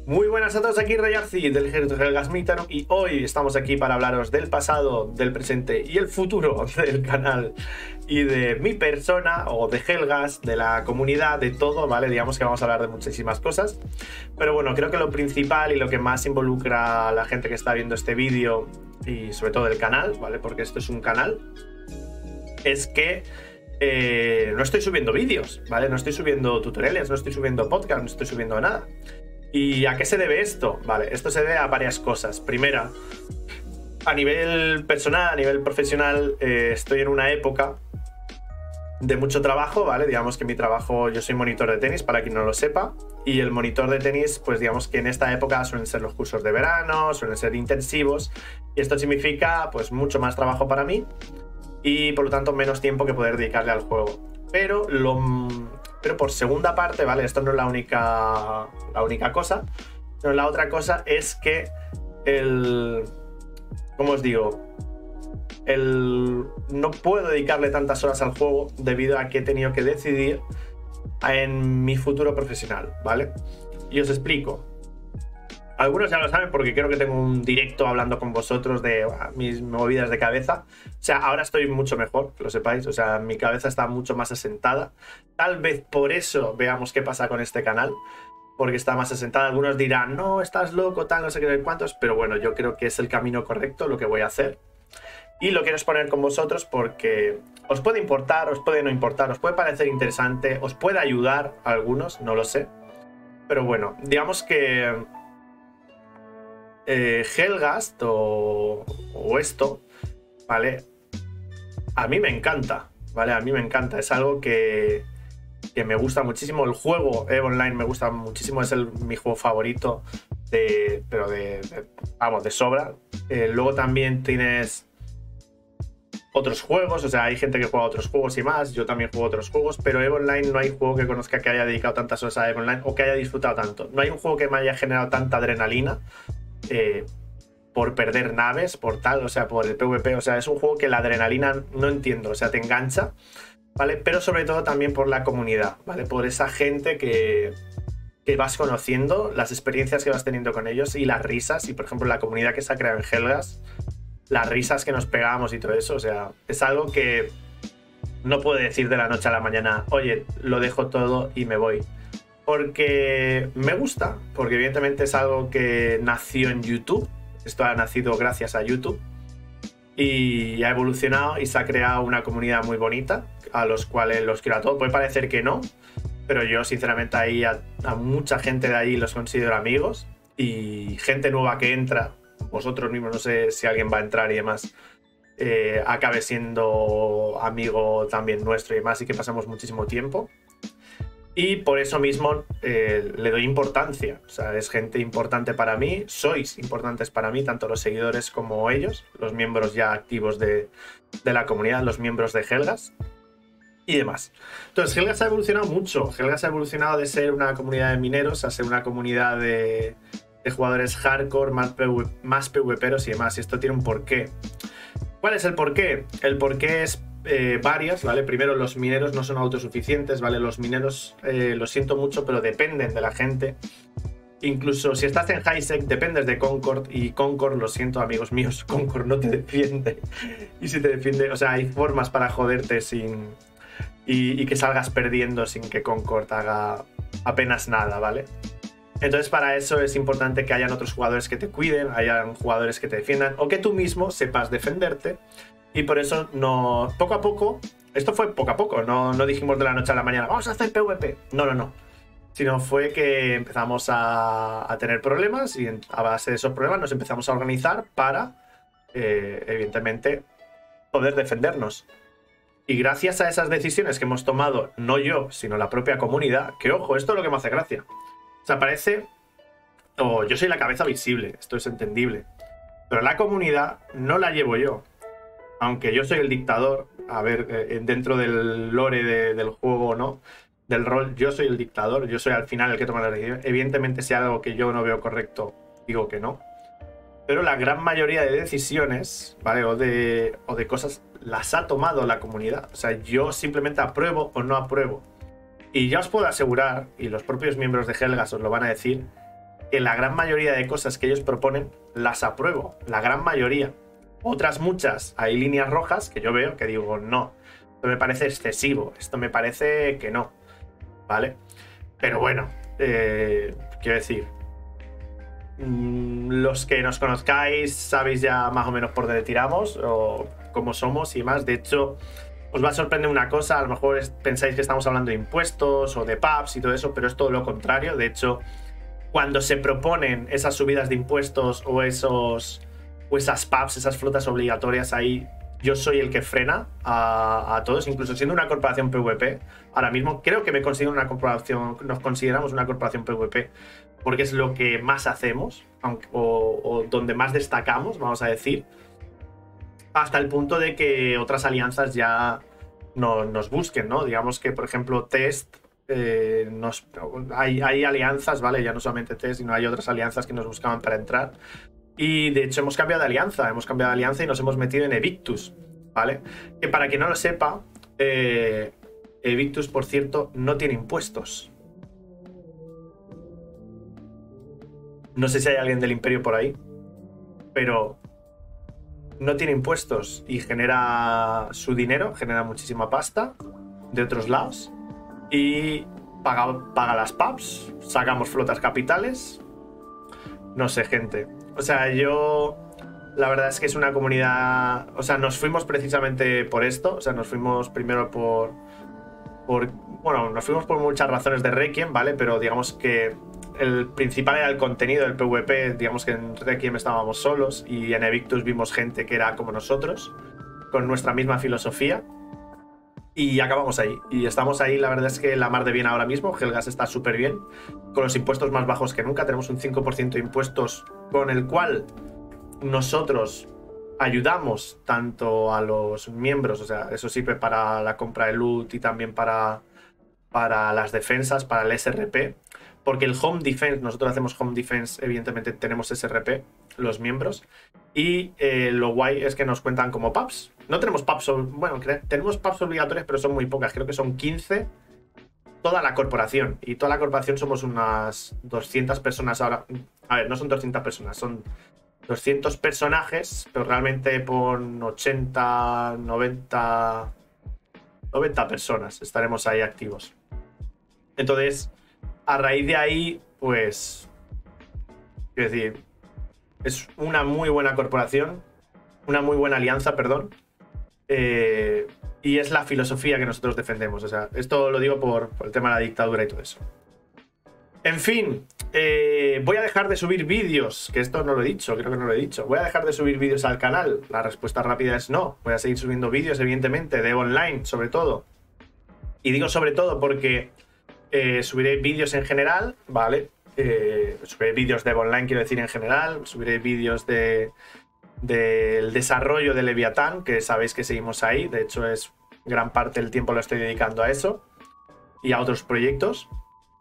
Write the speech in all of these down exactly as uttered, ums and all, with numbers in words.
Muy buenas a todos, aquí Rayarci del ejército de Helgas Mítano y hoy estamos aquí para hablaros del pasado, del presente y el futuro del canal y de mi persona o de Helgas, de la comunidad, de todo, ¿vale? Digamos que vamos a hablar de muchísimas cosas, pero bueno, creo que lo principal y lo que más involucra a la gente que está viendo este vídeo y sobre todo el canal, ¿vale? Porque esto es un canal, es que eh, no estoy subiendo vídeos, ¿vale? No estoy subiendo tutoriales, no estoy subiendo podcast, no estoy subiendo nada. ¿Y a qué se debe esto? Vale, esto se debe a varias cosas. Primera, a nivel personal, a nivel profesional, eh, estoy en una época de mucho trabajo, ¿vale? Digamos que mi trabajo, yo soy monitor de tenis, para quien no lo sepa, y el monitor de tenis, pues digamos que en esta época suelen ser los cursos de verano, suelen ser intensivos, y esto significa pues mucho más trabajo para mí y por lo tanto menos tiempo que poder dedicarle al juego. Pero lo... Pero por segunda parte, ¿vale? Esto no es la única, la única cosa. Pero la otra cosa es que el... ¿Cómo os digo? El... No puedo dedicarle tantas horas al juego debido a que he tenido que decidir en mi futuro profesional, ¿vale? Y os explico. Algunos ya lo saben porque creo que tengo un directo hablando con vosotros de uh, mis movidas de cabeza. O sea, ahora estoy mucho mejor, que lo sepáis. O sea, mi cabeza está mucho más asentada. Tal vez por eso veamos qué pasa con este canal. Porque está más asentada. Algunos dirán, no, estás loco, tal, no sé qué, cuántos. Pero bueno, yo creo que es el camino correcto lo que voy a hacer. Y lo quiero exponer con vosotros porque os puede importar, os puede no importar, os puede parecer interesante, os puede ayudar a algunos, no lo sé. Pero bueno, digamos que... Eh, Helghast o, o esto, ¿vale? A mí me encanta, ¿vale? A mí me encanta, es algo que, que me gusta muchísimo. El juego EVE Online me gusta muchísimo, es el, mi juego favorito, de, pero de, de, vamos, de sobra. Eh, luego también tienes otros juegos, o sea, hay gente que juega otros juegos y más, yo también juego otros juegos, pero EVE Online no hay juego que conozca que haya dedicado tantas horas a EVE Online o que haya disfrutado tanto. No hay un juego que me haya generado tanta adrenalina. Eh, por perder naves, por tal, o sea, por el PvP, o sea, es un juego que la adrenalina no entiendo, o sea, te engancha, ¿vale? Pero sobre todo también por la comunidad, ¿vale? Por esa gente que, que vas conociendo, las experiencias que vas teniendo con ellos y las risas, y por ejemplo la comunidad que se ha creado en Helgas, las risas que nos pegamos y todo eso, o sea, es algo que no puedo decir de la noche a la mañana, oye, lo dejo todo y me voy. Porque me gusta, porque evidentemente es algo que nació en YouTube. Esto ha nacido gracias a YouTube. Y ha evolucionado y se ha creado una comunidad muy bonita, a los cuales los quiero a todos. Puede parecer que no, pero yo sinceramente ahí a, a mucha gente de ahí los considero amigos. Y gente nueva que entra, vosotros mismos, no sé si alguien va a entrar y demás, eh, acabe siendo amigo también nuestro y demás, y que pasamos muchísimo tiempo. Y por eso mismo eh, le doy importancia, o sea, es gente importante para mí, sois importantes para mí, tanto los seguidores como ellos, los miembros ya activos de, de la comunidad, los miembros de Helgas y demás. Entonces, Helgas ha evolucionado mucho, Helgas ha evolucionado de ser una comunidad de mineros a ser una comunidad de, de jugadores hardcore, más, PV, más PvPeros y demás, y esto tiene un porqué. ¿Cuál es el porqué? El porqué es Eh, varias, ¿vale? Primero, los mineros no son autosuficientes, ¿vale? Los mineros, eh, lo siento mucho, pero dependen de la gente. Incluso si estás en Highsec, dependes de Concord, y Concord, lo siento, amigos míos, Concord no te defiende. Y si te defiende, o sea, hay formas para joderte sin... Y, y que salgas perdiendo sin que Concord haga apenas nada, ¿vale? Entonces, para eso es importante que hayan otros jugadores que te cuiden, hayan jugadores que te defiendan, o que tú mismo sepas defenderte. Y por eso, no, poco a poco, esto fue poco a poco, no, no dijimos de la noche a la mañana, vamos a hacer PvP. No, no, no. Sino fue que empezamos a, a tener problemas y a base de esos problemas nos empezamos a organizar para, eh, evidentemente, poder defendernos. Y gracias a esas decisiones que hemos tomado, no yo, sino la propia comunidad, que ojo, esto es lo que me hace gracia. O sea, parece, o oh, yo soy la cabeza visible, esto es entendible. Pero la comunidad no la llevo yo. Aunque yo soy el dictador, a ver, eh, dentro del lore de, del juego o no, del rol, yo soy el dictador, yo soy al final el que toma la decisión. Evidentemente, si hay algo que yo no veo correcto, digo que no. Pero la gran mayoría de decisiones, ¿vale? O de, o de cosas, las ha tomado la comunidad. O sea, yo simplemente apruebo o no apruebo. Y ya os puedo asegurar, y los propios miembros de Helgas os lo van a decir, que la gran mayoría de cosas que ellos proponen las apruebo, la gran mayoría. Otras muchas, hay líneas rojas que yo veo que digo, no, esto me parece excesivo, esto me parece que no, ¿vale? Pero bueno, eh, quiero decir, mmm, los que nos conozcáis sabéis ya más o menos por dónde tiramos o cómo somos y más. De hecho, os va a sorprender una cosa, a lo mejor es, pensáis que estamos hablando de impuestos o de pubs y todo eso, pero es todo lo contrario. De hecho, cuando se proponen esas subidas de impuestos o esos o esas pubs, esas flotas obligatorias, ahí yo soy el que frena a, a todos, incluso siendo una corporación PvP. Ahora mismo creo que me considero una corporación, nos consideramos una corporación PvP, porque es lo que más hacemos, aunque, o, o donde más destacamos, vamos a decir, hasta el punto de que otras alianzas ya no, nos busquen, ¿no? Digamos que, por ejemplo, Test, eh, nos, hay, hay alianzas, ¿vale? Ya no solamente Test, sino hay otras alianzas que nos buscaban para entrar. Y de hecho hemos cambiado de alianza, hemos cambiado de alianza y nos hemos metido en Evictus, ¿vale? Que para quien no lo sepa, eh, Evictus, por cierto, no tiene impuestos. No sé si hay alguien del Imperio por ahí, pero no tiene impuestos y genera su dinero, genera muchísima pasta de otros lados y paga, paga las pubs, sacamos flotas capitales. No sé, gente. O sea, yo... La verdad es que es una comunidad... O sea, nos fuimos precisamente por esto. O sea, nos fuimos primero por... por bueno, nos fuimos por muchas razones de Requiem, ¿vale? Pero digamos que el principal era el contenido del PvP. Digamos que en Requiem estábamos solos y en Evictus vimos gente que era como nosotros, con nuestra misma filosofía. Y acabamos ahí. Y estamos ahí, la verdad es que la mar de bien ahora mismo. Helgas está súper bien, con los impuestos más bajos que nunca. Tenemos un cinco por ciento de impuestos con el cual nosotros ayudamos tanto a los miembros, o sea, eso sirve para la compra de loot y también para, para las defensas, para el S R P. Porque el Home Defense, nosotros hacemos Home Defense, evidentemente tenemos S R P, los miembros. Y eh, lo guay es que nos cuentan como pubs. No tenemos pubs, bueno, tenemos pubs obligatorias, pero son muy pocas. Creo que son quince toda la corporación. Y toda la corporación somos unas doscientas personas ahora. A ver, no son doscientas personas, son doscientos personajes, pero realmente por ochenta, noventa, noventa personas estaremos ahí activos. Entonces, a raíz de ahí, pues, quiero decir, es una muy buena corporación, una muy buena alianza, perdón, eh, y es la filosofía que nosotros defendemos. O sea, esto lo digo por, por el tema de la dictadura y todo eso. En fin, eh, voy a dejar de subir vídeos, que esto no lo he dicho, creo que no lo he dicho. Voy a dejar de subir vídeos al canal. La respuesta rápida es no. Voy a seguir subiendo vídeos, evidentemente, de online, sobre todo. Y digo sobre todo porque eh, subiré vídeos en general, ¿vale? Eh, subiré vídeos de online, quiero decir, en general. Subiré vídeos de del desarrollo de Leviatán, que sabéis que seguimos ahí. De hecho, es gran parte del tiempo lo estoy dedicando a eso y a otros proyectos.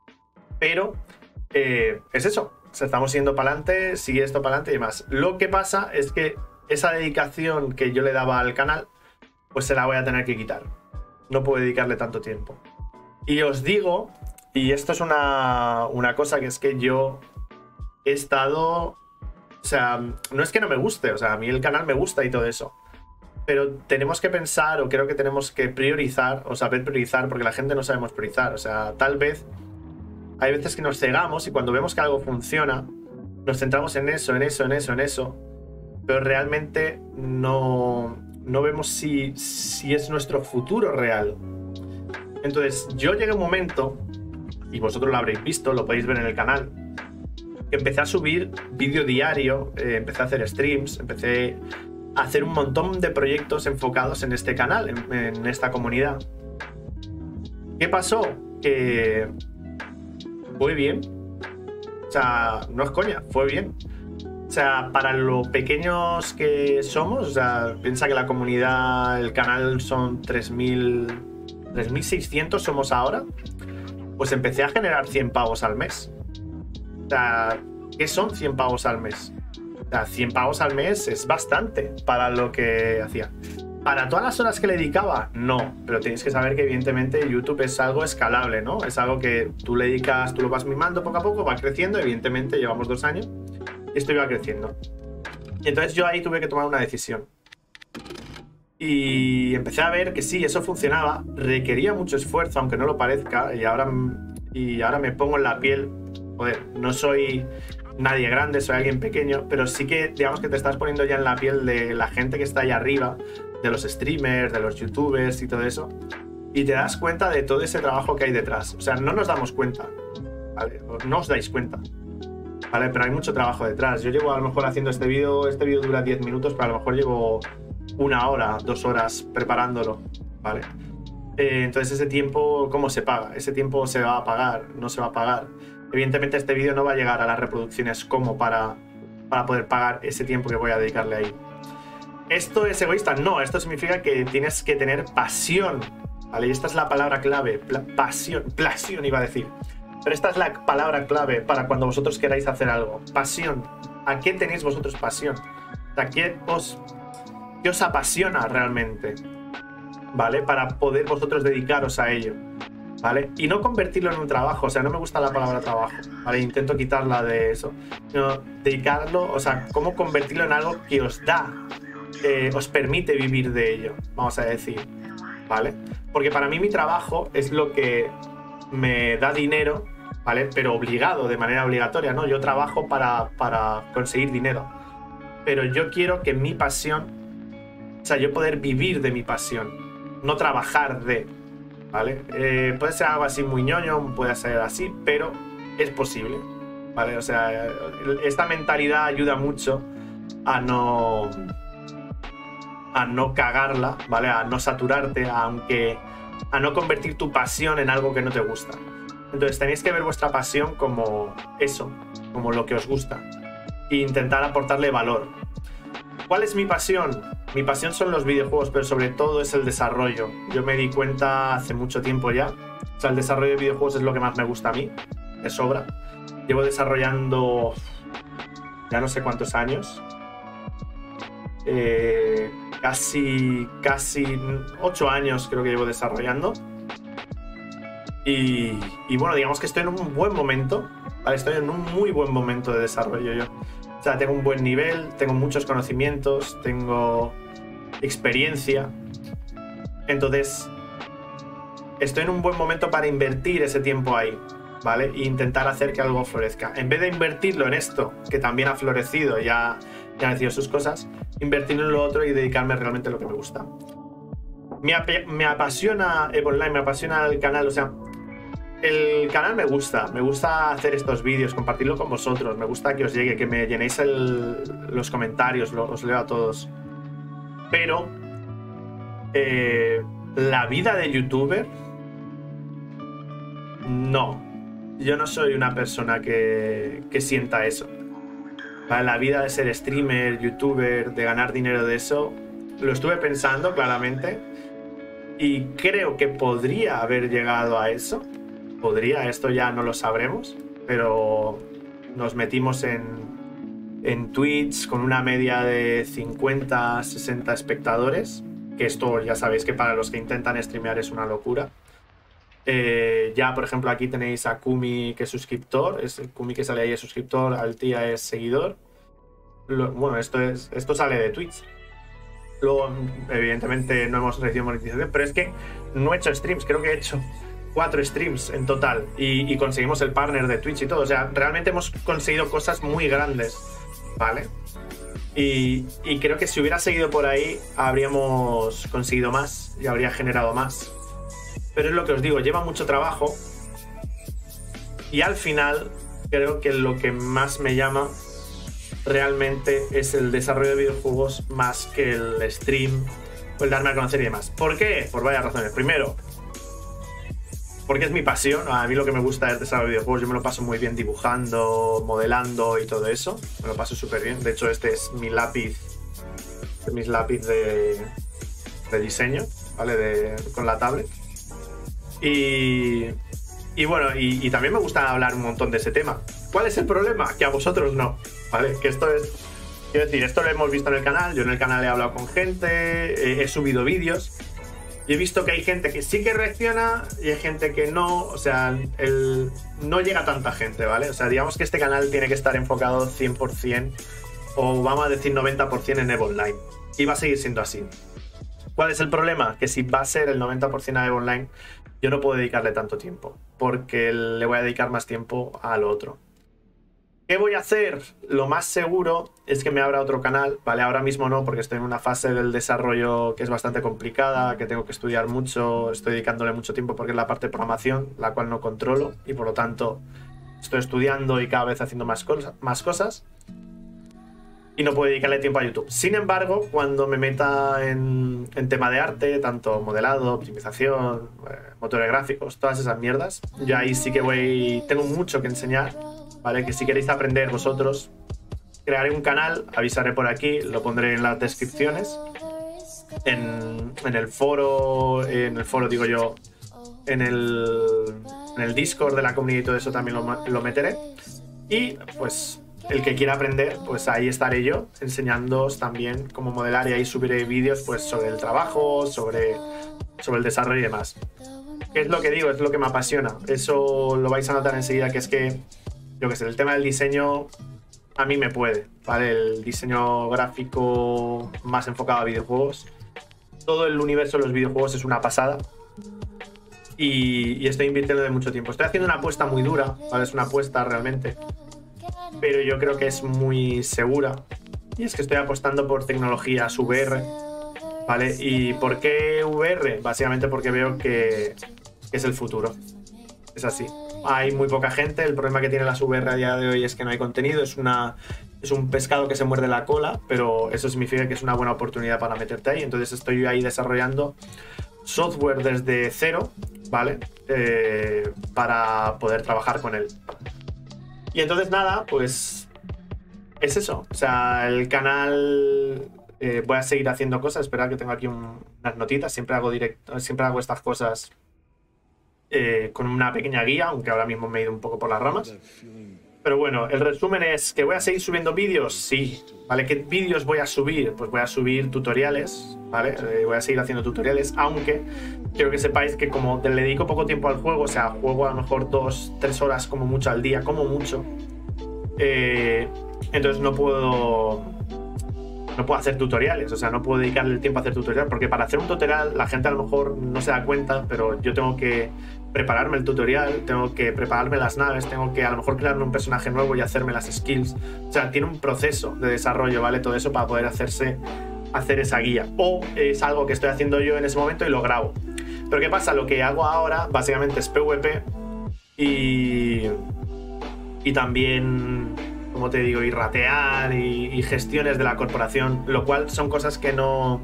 Pero eh, es eso, o sea, estamos yendo para adelante, sigue esto para adelante y demás. Lo que pasa es que esa dedicación que yo le daba al canal, pues se la voy a tener que quitar. No puedo dedicarle tanto tiempo. Y os digo, y esto es una, una cosa, que es que yo he estado... O sea, no es que no me guste, o sea, a mí el canal me gusta y todo eso. Pero tenemos que pensar, o creo que tenemos que priorizar, o saber priorizar, porque la gente no sabemos priorizar. O sea, tal vez... Hay veces que nos cegamos y cuando vemos que algo funciona, nos centramos en eso, en eso, en eso, en eso. Pero realmente no, no vemos si, si es nuestro futuro real. Entonces, yo llegué a un momento, y vosotros lo habréis visto, lo podéis ver en el canal, que empecé a subir vídeo diario, eh, empecé a hacer streams, empecé a hacer un montón de proyectos enfocados en este canal, en, en esta comunidad. ¿Qué pasó? Que... fue bien. O sea, no es coña, fue bien. O sea, para lo pequeños que somos, o sea, piensa que la comunidad, el canal son tres mil seiscientos somos ahora, pues empecé a generar cien pavos al mes. O sea, ¿qué son cien pavos al mes? O sea, cien pavos al mes es bastante para lo que hacía. ¿Para todas las horas que le dedicaba? No, pero tenéis que saber que evidentemente YouTube es algo escalable, ¿no? Es algo que tú le dedicas, tú lo vas mimando poco a poco, va creciendo, evidentemente llevamos dos años y esto iba creciendo. Y entonces yo ahí tuve que tomar una decisión. Y empecé a ver que sí, eso funcionaba, requería mucho esfuerzo, aunque no lo parezca, y ahora, y ahora me pongo en la piel. Joder, no soy nadie grande, soy alguien pequeño, pero sí que, digamos que te estás poniendo ya en la piel de la gente que está ahí arriba, de los streamers, de los youtubers y todo eso, y te das cuenta de todo ese trabajo que hay detrás. O sea, no nos damos cuenta, ¿vale? No os dais cuenta, ¿vale? Pero hay mucho trabajo detrás. Yo llevo a lo mejor haciendo este vídeo, este vídeo dura diez minutos, pero a lo mejor llevo una hora, dos horas preparándolo, ¿vale? Eh, entonces ese tiempo, ¿cómo se paga? Ese tiempo se va a pagar, no se va a pagar. Evidentemente este vídeo no va a llegar a las reproducciones como para, para poder pagar ese tiempo que voy a dedicarle ahí. ¿Esto es egoísta? No, esto significa que tienes que tener pasión, ¿vale? Y esta es la palabra clave, pasión, pasión iba a decir. Pero esta es la palabra clave para cuando vosotros queráis hacer algo. Pasión. ¿A qué tenéis vosotros pasión? ¿A qué os, qué os apasiona realmente? ¿Vale? Para poder vosotros dedicaros a ello. ¿Vale? Y no convertirlo en un trabajo, o sea, no me gusta la palabra trabajo, ¿vale? Intento quitarla de eso. Sino dedicarlo, o sea, cómo convertirlo en algo que os da, eh, os permite vivir de ello, vamos a decir, ¿vale? Porque para mí mi trabajo es lo que me da dinero, ¿vale? Pero obligado, de manera obligatoria, ¿no? Yo trabajo para, para conseguir dinero. Pero yo quiero que mi pasión, o sea, yo poder vivir de mi pasión, no trabajar de... ¿Vale? Eh, puede ser algo así muy ñoño, puede ser así, pero es posible, ¿vale? O sea, esta mentalidad ayuda mucho a no a no cagarla, ¿vale? A no saturarte, aunque a no convertir tu pasión en algo que no te gusta. Entonces tenéis que ver vuestra pasión como eso, como lo que os gusta e intentar aportarle valor. ¿Cuál es mi pasión? Mi pasión son los videojuegos, pero sobre todo es el desarrollo. Yo me di cuenta hace mucho tiempo ya. O sea, el desarrollo de videojuegos es lo que más me gusta a mí, de sobra. Llevo desarrollando ya no sé cuántos años. Eh, casi, casi ocho años creo que llevo desarrollando. Y, y bueno, digamos que estoy en un buen momento, ¿vale? Estoy en un muy buen momento de desarrollo yo. O sea, tengo un buen nivel, tengo muchos conocimientos, tengo experiencia. Entonces, estoy en un buen momento para invertir ese tiempo ahí, ¿vale? E intentar hacer que algo florezca. En vez de invertirlo en esto, que también ha florecido, ya, ya han decidido sus cosas, invertirlo en lo otro y dedicarme realmente a lo que me gusta. Me, ap me apasiona EVE Online, me apasiona el canal, o sea... El canal me gusta, me gusta hacer estos vídeos, compartirlo con vosotros, me gusta que os llegue, que me llenéis el, los comentarios, lo, os leo a todos. Pero eh, la vida de youtuber, no. Yo no soy una persona que, que sienta eso. La vida de ser streamer, youtuber, de ganar dinero de eso, lo estuve pensando claramente y creo que podría haber llegado a eso. Podría, esto ya no lo sabremos, pero nos metimos en, en Twitch con una media de cincuenta, sesenta espectadores, que esto ya sabéis que para los que intentan streamear es una locura. Eh, ya, por ejemplo, aquí tenéis a Kumi, que es suscriptor, es Kumi que sale ahí es suscriptor, Altia es seguidor. Lo, bueno, esto, es, esto sale de Twitch. Luego, evidentemente, no hemos recibido monetización, pero es que no he hecho streams, creo que he hecho cuatro streams en total y, y conseguimos el partner de Twitch y todo. O sea, realmente hemos conseguido cosas muy grandes, ¿vale? Y, y creo que si hubiera seguido por ahí habríamos conseguido más y habría generado más. Pero es lo que os digo, lleva mucho trabajo y al final creo que lo que más me llama realmente es el desarrollo de videojuegos más que el stream o el darme a conocer y demás. ¿Por qué? Por varias razones. Primero, porque es mi pasión. A mí lo que me gusta es desarrollar videojuegos. Yo me lo paso muy bien dibujando, modelando y todo eso. Me lo paso súper bien. De hecho, este es mi lápiz, este es mi lápiz de, de diseño, ¿vale? De, con la tablet. Y, y bueno, y, y también me gusta hablar un montón de ese tema. ¿Cuál es el problema? Que a vosotros no, ¿vale? Que esto es Quiero decir, esto lo hemos visto en el canal, yo en el canal he hablado con gente, he, he subido vídeos y he visto que hay gente que sí que reacciona y hay gente que no, o sea, el, no llega tanta gente, ¿vale? O sea, digamos que este canal tiene que estar enfocado cien por cien o vamos a decir noventa por cien en EVE Online y va a seguir siendo así. ¿Cuál es el problema? Que si va a ser el noventa por cien a EVE Online, yo no puedo dedicarle tanto tiempo porque le voy a dedicar más tiempo al otro. ¿Qué voy a hacer? Lo más seguro es que me abra otro canal, ¿vale? Ahora mismo no, porque estoy en una fase del desarrollo que es bastante complicada, que tengo que estudiar mucho, estoy dedicándole mucho tiempo porque es la parte de programación, la cual no controlo, y por lo tanto estoy estudiando y cada vez haciendo más, cosa, más cosas, y no puedo dedicarle tiempo a YouTube. Sin embargo, cuando me meta en, en tema de arte, tanto modelado, optimización, eh, motores gráficos, todas esas mierdas, yo ahí sí que voy, tengo mucho que enseñar. ¿Vale? Que si queréis aprender vosotros, crearé un canal, avisaré por aquí, lo pondré en las descripciones, en, en el foro, en el foro digo yo, en el, en el Discord de la comunidad y todo eso también lo, lo meteré. Y pues el que quiera aprender, pues ahí estaré yo enseñándoos también cómo modelar y ahí subiré vídeos pues sobre el trabajo, sobre, sobre el desarrollo y demás. ¿Qué es lo que digo? Es lo que me apasiona. Eso lo vais a notar enseguida, que es que yo que sé, el tema del diseño a mí me puede, ¿vale? El diseño gráfico más enfocado a videojuegos. Todo el universo de los videojuegos es una pasada. Y, y estoy invirtiendo de mucho tiempo. Estoy haciendo una apuesta muy dura, ¿vale? Es una apuesta realmente. Pero yo creo que es muy segura. Y es que estoy apostando por tecnologías V R, ¿vale? ¿Y por qué V R? Básicamente porque veo que, que es el futuro. Es así. Hay muy poca gente, el problema que tiene las V R a día de hoy es que no hay contenido, es, una, es un pescado que se muerde la cola, pero eso significa que es una buena oportunidad para meterte ahí. Entonces estoy ahí desarrollando software desde cero, ¿vale? Eh, para poder trabajar con él. Y entonces nada, pues es eso. O sea, el canal, eh, voy a seguir haciendo cosas, esperad que tengo aquí un, unas notitas, siempre hago directo, siempre hago estas cosas Eh, con una pequeña guía, aunque ahora mismo me he ido un poco por las ramas. Pero bueno, el resumen es que voy a seguir subiendo vídeos, sí, ¿vale? ¿Qué vídeos voy a subir? Pues voy a subir tutoriales, ¿vale? Eh, voy a seguir haciendo tutoriales, aunque quiero que sepáis que como le dedico poco tiempo al juego, o sea, juego a lo mejor dos, tres horas como mucho al día, como mucho, eh, entonces no puedo... no puedo hacer tutoriales, o sea, no puedo dedicarle el tiempo a hacer tutoriales, porque para hacer un tutorial la gente a lo mejor no se da cuenta, pero yo tengo que prepararme el tutorial, tengo que prepararme las naves, tengo que a lo mejor crearme un personaje nuevo y hacerme las skills. O sea, tiene un proceso de desarrollo, ¿vale? Todo eso para poder hacerse, hacer esa guía. O es algo que estoy haciendo yo en ese momento y lo grabo. Pero ¿qué pasa? Lo que hago ahora básicamente es PvP y, y también... como te digo, y ratear y, y gestiones de la corporación, lo cual son cosas que no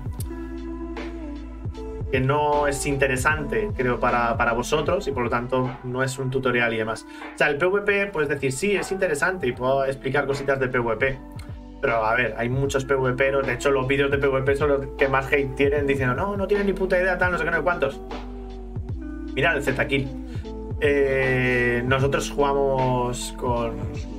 que no es interesante, creo, para, para vosotros y por lo tanto no es un tutorial y demás. O sea, el PvP, puedes decir, sí, es interesante y puedo explicar cositas de PvP, pero a ver, hay muchos PvPeros, de hecho los vídeos de PvP son los que más hate tienen, diciendo, no, no tienen ni puta idea, tal, no sé qué, no sé cuántos. Mirad el Z-Kill. Eh, nosotros jugamos con...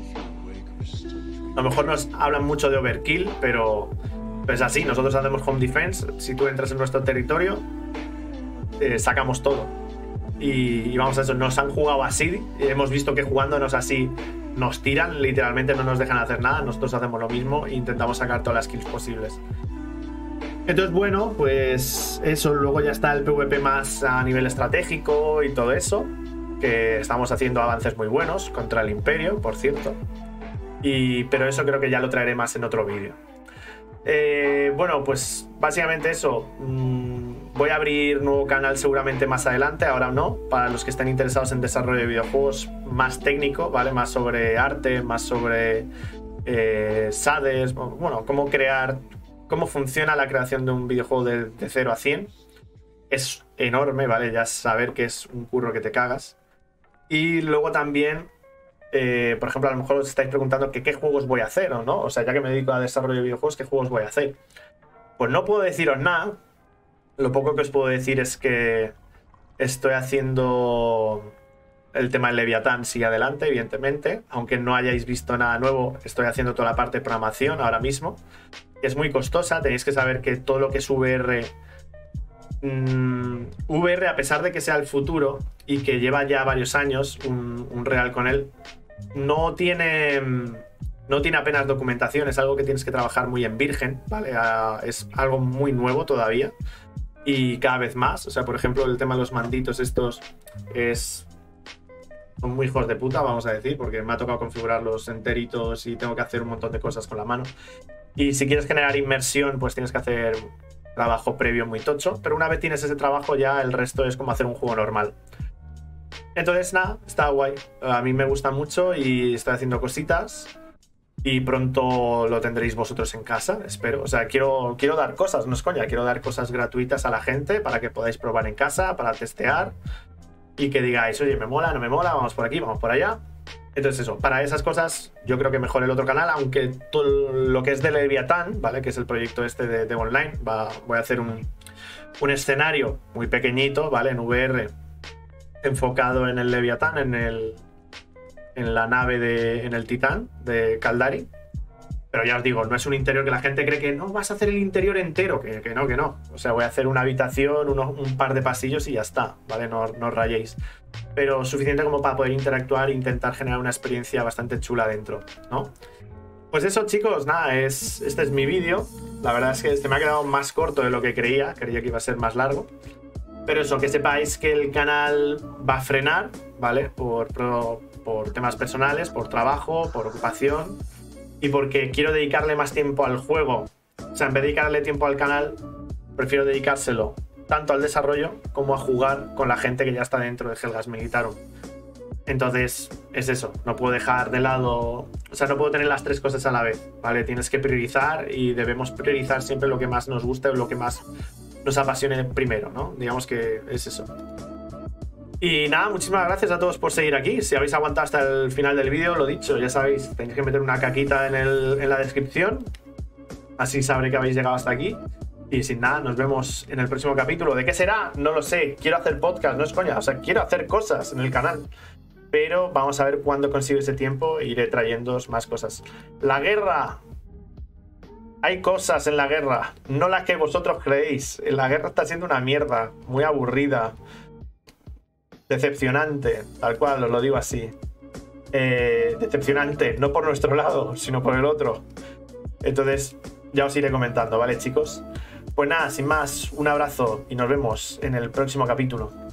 A lo mejor nos hablan mucho de overkill, pero es así, nosotros hacemos home defense. Si tú entras en nuestro territorio, eh, sacamos todo. Y, y vamos a eso, nos han jugado así, y hemos visto que jugándonos así nos tiran, literalmente no nos dejan hacer nada, nosotros hacemos lo mismo e intentamos sacar todas las kills posibles. Entonces, bueno, pues eso, luego ya está el PvP más a nivel estratégico y todo eso, que estamos haciendo avances muy buenos contra el Imperio, por cierto. Y, pero eso creo que ya lo traeré más en otro vídeo. Eh, bueno, pues básicamente eso. Mm, voy a abrir nuevo canal seguramente más adelante, ahora no. Para los que estén interesados en desarrollo de videojuegos más técnico, ¿vale? Más sobre arte, más sobre eh, S A D es, bueno, cómo crear, cómo funciona la creación de un videojuego de, de cero a cien. Es enorme, ¿vale? Ya saber que es un curro que te cagas. Y luego también... Eh, por ejemplo, a lo mejor os estáis preguntando que qué juegos voy a hacer o no. O sea, ya que me dedico a desarrollo de videojuegos, ¿qué juegos voy a hacer? Pues no puedo deciros nada. Lo poco que os puedo decir es que estoy haciendo el tema del Leviatán sigue adelante, evidentemente. Aunque no hayáis visto nada nuevo, estoy haciendo toda la parte de programación ahora mismo. Es muy costosa, tenéis que saber que todo lo que es V R... Mmm, V R, a pesar de que sea el futuro y que lleva ya varios años un, un Real con él, no tiene... No tiene apenas documentación, es algo que tienes que trabajar muy en virgen, ¿vale? Es algo muy nuevo todavía y cada vez más. O sea, por ejemplo, el tema de los manditos estos es... son muy hijos de puta, vamos a decir, porque me ha tocado configurarlos enteritos y tengo que hacer un montón de cosas con la mano. Y si quieres generar inmersión, pues tienes que hacer trabajo previo muy tocho, pero una vez tienes ese trabajo ya el resto es como hacer un juego normal. Entonces, nada, está guay. A mí me gusta mucho y estoy haciendo cositas. Y pronto lo tendréis vosotros en casa, espero. O sea, quiero, quiero dar cosas, no es coña. Quiero dar cosas gratuitas a la gente para que podáis probar en casa, para testear. Y que digáis, oye, me mola, no me mola, vamos por aquí, vamos por allá. Entonces eso, para esas cosas yo creo que mejor el otro canal. Aunque todo lo que es de Leviatán, ¿vale? Que es el proyecto este de, de online. Va, voy a hacer un, un escenario muy pequeñito, ¿vale? En V R. Enfocado en el Leviatán, en el... en la nave de, en el Titán de Caldari. Pero ya os digo, no es un interior que la gente cree que no, vas a hacer el interior entero, que, que no, que no. O sea, voy a hacer una habitación, uno, un par de pasillos y ya está, ¿vale? No, no os rayéis. Pero suficiente como para poder interactuar e intentar generar una experiencia bastante chula dentro, ¿no? Pues eso, chicos, nada, es, este es mi vídeo. La verdad es que este me ha quedado más corto de lo que creía, creía que iba a ser más largo. Pero eso, que sepáis que el canal va a frenar, ¿vale? Por... por por temas personales, por trabajo, por ocupación y porque quiero dedicarle más tiempo al juego. O sea, en vez de dedicarle tiempo al canal, prefiero dedicárselo tanto al desarrollo como a jugar con la gente que ya está dentro de Helgas Militarum. Entonces, es eso, no puedo dejar de lado, o sea, no puedo tener las tres cosas a la vez, ¿vale? Tienes que priorizar y debemos priorizar siempre lo que más nos guste o lo que más nos apasione primero, ¿no? Digamos que es eso. Y nada, muchísimas gracias a todos por seguir aquí. Si habéis aguantado hasta el final del vídeo, lo dicho, ya sabéis, tenéis que meter una caquita en, el, en la descripción. Así sabré que habéis llegado hasta aquí. Y sin nada, nos vemos en el próximo capítulo. ¿De qué será? No lo sé. Quiero hacer podcast, no es coña. O sea, quiero hacer cosas en el canal. Pero vamos a ver cuándo consigo ese tiempo e iré trayéndoos más cosas. La guerra. Hay cosas en la guerra. No las que vosotros creéis. La guerra está siendo una mierda. Muy aburrida. Decepcionante, tal cual, os lo digo así. Eh, decepcionante, no por nuestro lado, sino por el otro. Entonces, ya os iré comentando, ¿vale, chicos? Pues nada, sin más, un abrazo y nos vemos en el próximo capítulo.